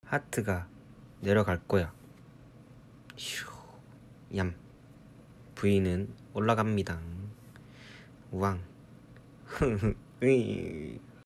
하트가 내려갈 거야. 휴, 얌. V는 올라갑니다. 우왕. 으이.